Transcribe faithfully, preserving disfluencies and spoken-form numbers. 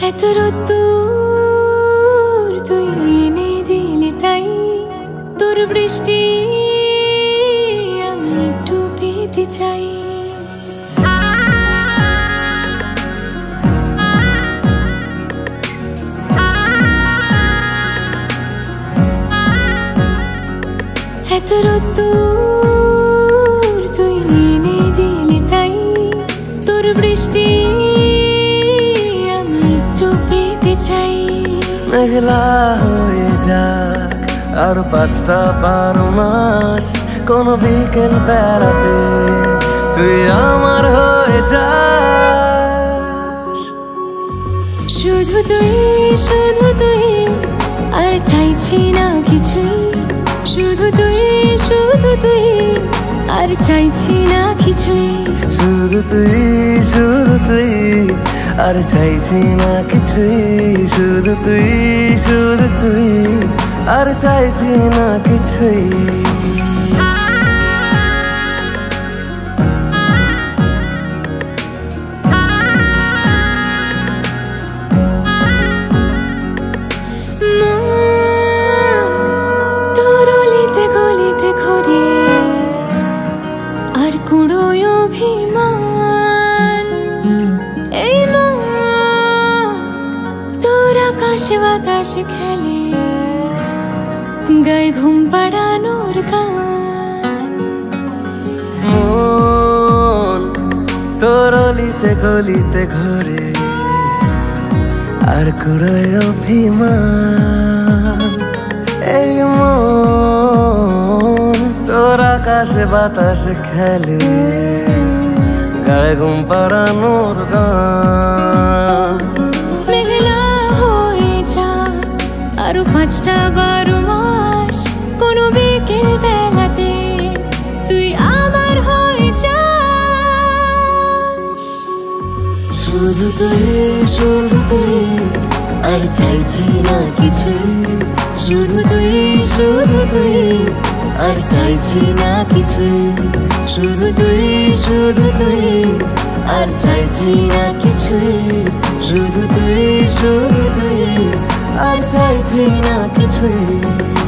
এত রোদ্দুর তুই এনে দিলি তাই তোর বৃষ্টি আমি একটু পেতে চাই। এত রোদ্দুর তুই এনে দিলি তাই তোর বৃষ্টি আমি একটু পেতে চাই। মেঘলা হয়ে যাক আর পাঁচটা বারো মাস, কোন বিকেল বেড়াতে তুই আমার হয়ে যাস। শুধু তুই শুধু তুই আর চাইছি না কিছুই, শুধু তুই শুধু তুই আর চাইছি না কিছুই। শুধু তুই শুধু তুই আর চাইছি না কিছুই, শুধু তুই শুধু তুই আর চাইছি না কিছুই। তোর অলিতে গলিতে ঘরে আর কুড়োয় অভিমান, এই মন তোর আকাশে বাতাসে খেলে গায়ে ঘুম পাড়ানোর গান। মন তোর অলিতে গলিতে ঘরে আর কুড়োয় অভিমান, এই মন তোর আকাশে বাতাসে খেলে গায়ে ঘুম পাড়ানোর গান। মেঘলা হয়ে যা আরো পাঁচটা বারো মাস, কোনো বিকেল বেলাতে তুই আমার হয়ে যাস। শুধু তুই শুধু তুই আর চাইছি না কিছুই, শুধু তুই শুধু তুই আর চাইছি না কিছুই। শুধু তুই শুধু তুই আর চাইছি না কিছুই, শুধু তুই শুধু তুই আর চাইছি না কিছুই।